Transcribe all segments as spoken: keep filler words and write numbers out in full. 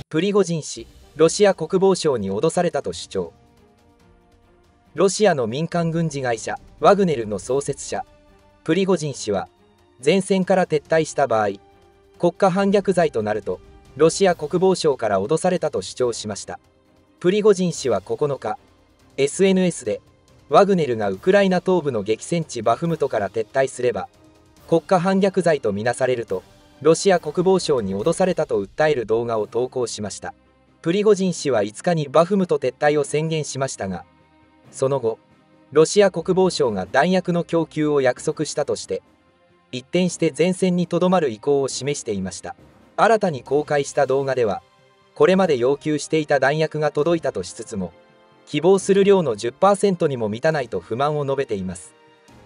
プリゴジン氏、ロシア国防省に脅されたと主張。ロシアの民間軍事会社ワグネルの創設者プリゴジン氏は、前線から撤退した場合国家反逆罪となるとロシア国防省から脅されたと主張しました。プリゴジン氏はここのか エスエヌエス で、ワグネルがウクライナ東部の激戦地バフムトから撤退すれば国家反逆罪とみなされるとロシア国防省に脅されたと訴える動画を投稿しました。プリゴジン氏はいつかにバフムト撤退を宣言しましたが、その後ロシア国防省が弾薬の供給を約束したとして一転して前線にとどまる意向を示していました。新たに公開した動画では、これまで要求していた弾薬が届いたとしつつも希望する量の じゅっパーセント にも満たないと不満を述べています。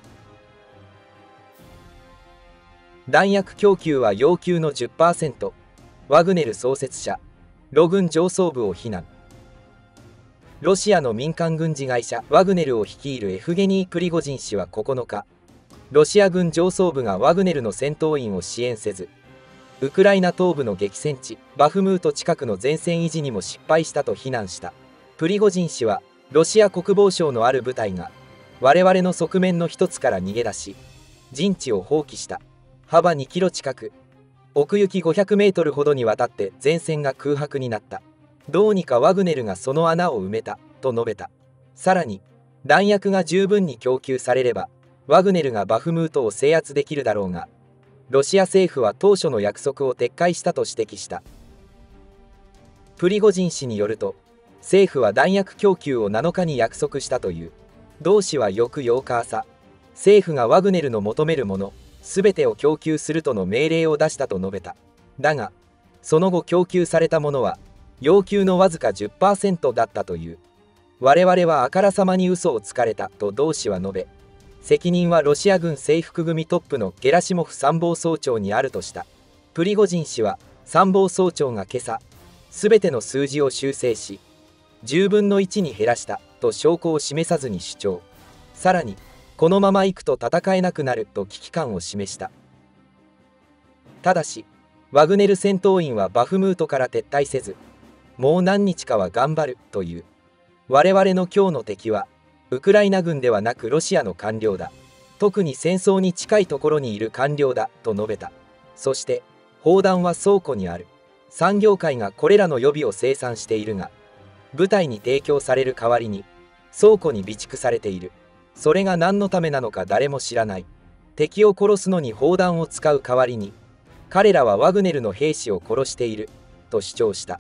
弾薬供給は要求の じゅっパーセント、ワグネル創設者ロ軍上層部を非難。ロシアの民間軍事会社ワグネルを率いるエフゲニー・プリゴジン氏はここのか、ロシア軍上層部がワグネルの戦闘員を支援せずウクライナ東部の激戦地バフムート近くの前線維持にも失敗したと非難した。プリゴジン氏は、ロシア国防省のある部隊が我々の側面の一つから逃げ出し陣地を放棄した。幅にキロ近く、奥行きごひゃくメートルほどにわたって前線が空白になった。どうにかワグネルがその穴を埋めたと述べた。さらに弾薬が十分に供給されればワグネルがバフムートを制圧できるだろうが、ロシア政府は当初の約束を撤回したと指摘した。プリゴジン氏によると、政府は弾薬供給をなのかに約束したという。同氏は翌ようか朝、政府がワグネルの求めるもの全てを供給するとの命令を出したと述べた。だがその後供給されたものは要求のわずか じゅっパーセント だったという。我々はあからさまに嘘をつかれたと同氏は述べ、責任はロシア軍制服組トップのゲラシモフ参謀総長にあるとした。プリゴジン氏は参謀総長が今朝全ての数字を修正しじゅうぶんのいちに減らしたと証拠を示さずに主張。さらにこのままいくと戦えなくなると危機感を示した。ただしワグネル戦闘員はバフムートから撤退せずもう何日かは頑張るという。我々の今日の敵はウクライナ軍ではなくロシアの官僚だ。特に戦争に近いところにいる官僚だと述べた。そして砲弾は倉庫にある。産業界がこれらの予備を生産しているが部隊に提供される代わりに倉庫に備蓄されている。それが何のためなのか誰も知らない。敵を殺すのに砲弾を使う代わりに彼らはワグネルの兵士を殺していると主張した。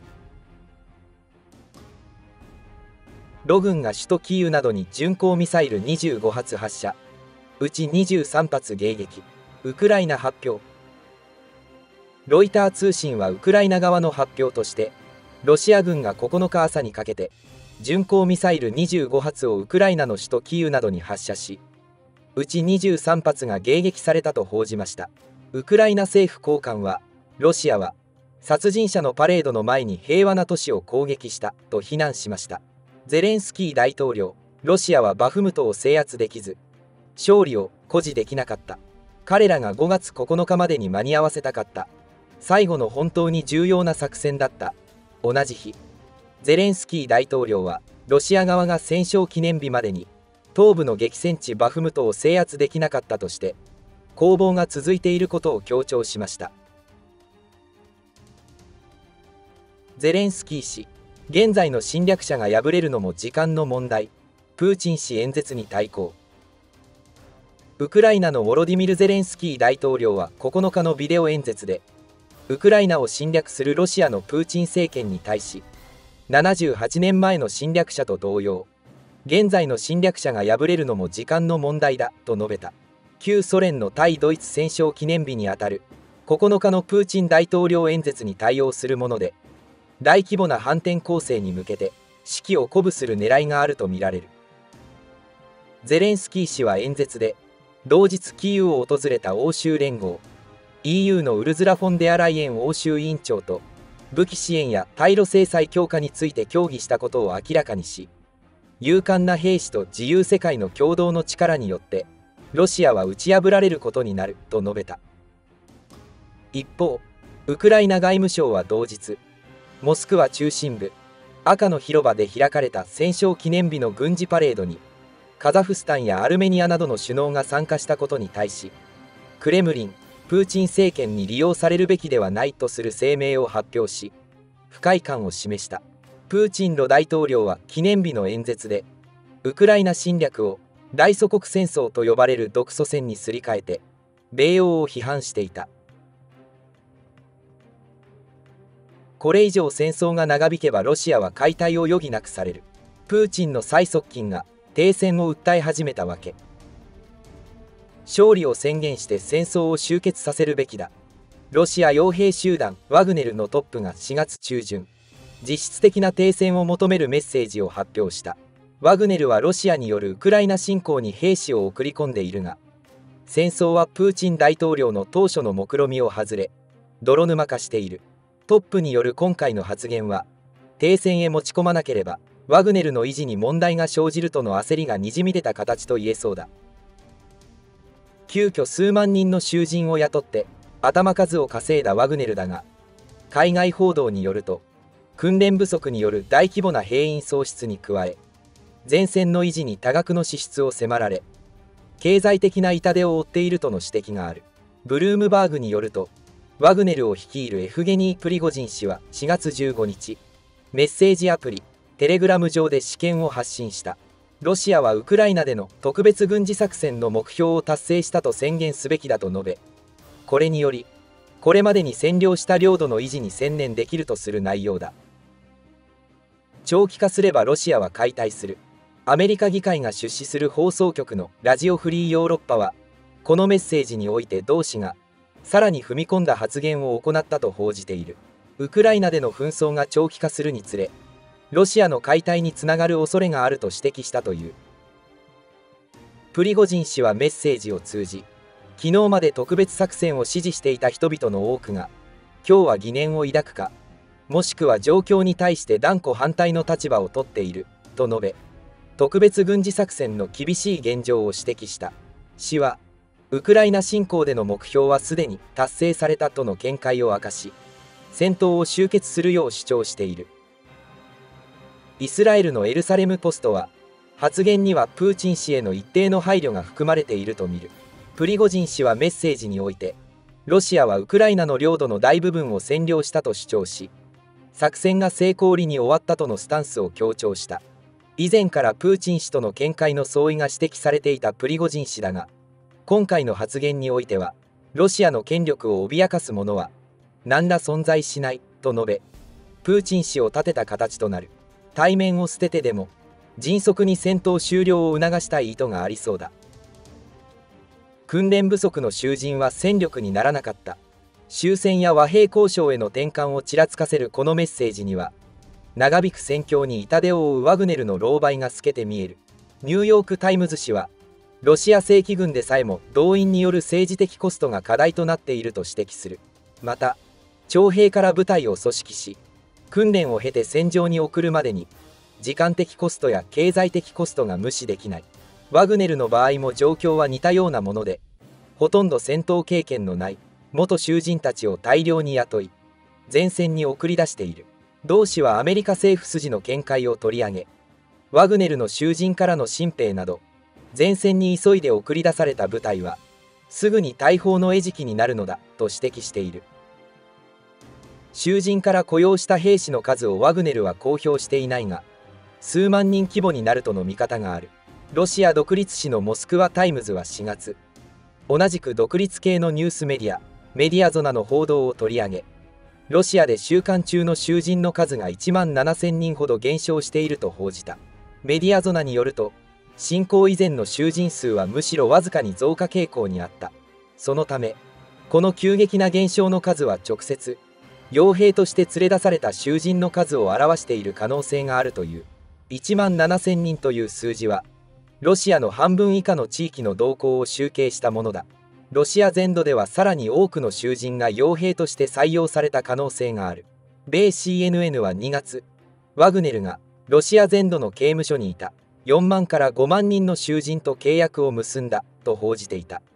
ロ軍が首都キーウなどに巡航ミサイルにじゅうごはつ発射、うちにじゅうさんぱつ迎撃。ウクライナ発表。ロイター通信はウクライナ側の発表として、ロシア軍がここのか朝にかけて巡航ミサイルにじゅうごはつをウクライナの首都キーウなどに発射し、うちにじゅうさんぱつが迎撃されたと報じました。ウクライナ政府高官は、ロシアは殺人者のパレードの前に平和な都市を攻撃したと非難しました。ゼレンスキー大統領、ロシアはバフムトを制圧できず勝利を誇示できなかった。彼らがごがつここのかまでに間に合わせたかった最後の本当に重要な作戦だった。同じ日、ゼレンスキー大統領はロシア側が戦勝記念日までに東部の激戦地バフムトを制圧できなかったとして攻防が続いていることを強調しました。ゼレンスキー氏、現在の侵略者が敗れるのも時間の問題。プーチン氏演説に対抗。ウクライナのウォロディミル・ゼレンスキー大統領はここのかのビデオ演説で、ウクライナを侵略するロシアのプーチン政権に対し、ななじゅうはちねんまえの侵略者と同様、現在の侵略者が敗れるのも時間の問題だと述べた。旧ソ連の対ドイツ戦勝記念日にあたるここのかのプーチン大統領演説に対応するもので、大規模な反転攻勢に向けて士気を鼓舞する狙いがあるとみられる。ゼレンスキー氏は演説で、同日キーウを訪れた欧州連合 イーユー のウルズラ・フォンデアライエン欧州委員長と武器支援や対ロ制裁強化について協議したことを明らかにし、勇敢な兵士と自由世界の共同の力によってロシアは打ち破られることになると述べた。一方、ウクライナ外務省は同日、 モスクワ中心部赤の広場で開かれた戦勝記念日の軍事パレードにカザフスタンやアルメニアなどの首脳が参加したことに対し、クレムリン、プーチン政権に利用されるべきではないとする声明を発表し、不快感を示した。プーチン大統領は記念日の演説で、ウクライナ侵略を大祖国戦争と呼ばれる独ソ戦にすり替えて、米欧を批判していた。これ以上戦争が長引けばロシアは解体を余儀なくされる。プーチンの最側近が停戦を訴え始めたわけ。勝利を宣言して戦争を終結させるべきだ。ロシア傭兵集団ワグネルのトップがしがつ中旬、実質的な停戦を求めるメッセージを発表した。ワグネルはロシアによるウクライナ侵攻に兵士を送り込んでいるが、戦争はプーチン大統領の当初の目論見を外れ、泥沼化している。トップによる今回の発言は、停戦へ持ち込まなければ、ワグネルの維持に問題が生じるとの焦りがにじみ出た形と言えそうだ。急遽数万人の囚人を雇って頭数を稼いだワグネルだが、海外報道によると、訓練不足による大規模な兵員喪失に加え、前線の維持に多額の支出を迫られ、経済的な痛手を負っているとの指摘がある。ブルームバーグによると、ワグネルを率いるエフゲニー・プリゴジン氏はしがつじゅうごにち、メッセージアプリ、テレグラム上で私見を発信した。ロシアはウクライナでの特別軍事作戦の目標を達成したと宣言すべきだと述べ、これにより、これまでに占領した領土の維持に専念できるとする内容だ。長期化すればロシアは解体する。アメリカ議会が出資する放送局のラジオフリーヨーロッパは、このメッセージにおいて同氏が、さらに踏み込んだ発言を行ったと報じている。ウクライナでの紛争が長期化するにつれ、ロシアの解体につながる恐れがあると指摘したという。プリゴジン氏はメッセージを通じ、昨日まで特別作戦を支持していた人々の多くが、今日は疑念を抱くか、もしくは状況に対して断固反対の立場を取っている、と述べ、特別軍事作戦の厳しい現状を指摘した。氏は、ウクライナ侵攻での目標はすでに達成されたとの見解を明かし、戦闘を終結するよう主張している。イスラエルのエルサレムポストは、発言にはプーチン氏への一定の配慮が含まれていると見る。プリゴジン氏はメッセージにおいて、ロシアはウクライナの領土の大部分を占領したと主張し、作戦が成功裏に終わったとのスタンスを強調した。以前からプーチン氏との見解の相違が指摘されていたプリゴジン氏だが、今回の発言においては、ロシアの権力を脅かすものは何ら存在しないと述べ、プーチン氏を立てた形となる。対面を捨ててでも迅速に戦闘終了を促したい意図がありそうだ。訓練不足の囚人は戦力にならなかった。終戦や和平交渉への転換をちらつかせるこのメッセージには、長引く戦況に痛手を負うワグネルの狼狽が透けて見える。ニューヨーク・タイムズ紙は、ロシア正規軍でさえも動員による政治的コストが課題となっていると指摘する。また、徴兵から部隊を組織し、訓練を経て戦場に送るまでに、時間的コストや経済的コストが無視できない。ワグネルの場合も状況は似たようなもので、ほとんど戦闘経験のない元囚人たちを大量に雇い、前線に送り出している。同氏はアメリカ政府筋の見解を取り上げ、ワグネルの囚人からの新兵など、前線に急いで送り出された部隊は、すぐに大砲の餌食になるのだと指摘している。囚人から雇用した兵士の数をワグネルは公表していないが、数万人規模になるとの見方がある。ロシア独立紙のモスクワタイムズはしがつ、同じく独立系のニュースメディア、メディアゾナの報道を取り上げ、ロシアで収監中の囚人の数がいちまんななせんにんほど減少していると報じた。メディアゾナによると、侵攻以前の囚人数はむしろわずかに増加傾向にあった。そのため、この急激な減少の数は直接、傭兵として連れ出された囚人の数を表している可能性があるという。いちまんななせんにんという数字は、ロシアの半分以下の地域の動向を集計したものだ。ロシア全土ではさらに多くの囚人が傭兵として採用された可能性がある。米 シーエヌエヌ はにがつ、ワグネルがロシア全土の刑務所にいたよんまんからごまんにんの囚人と契約を結んだと報じていた。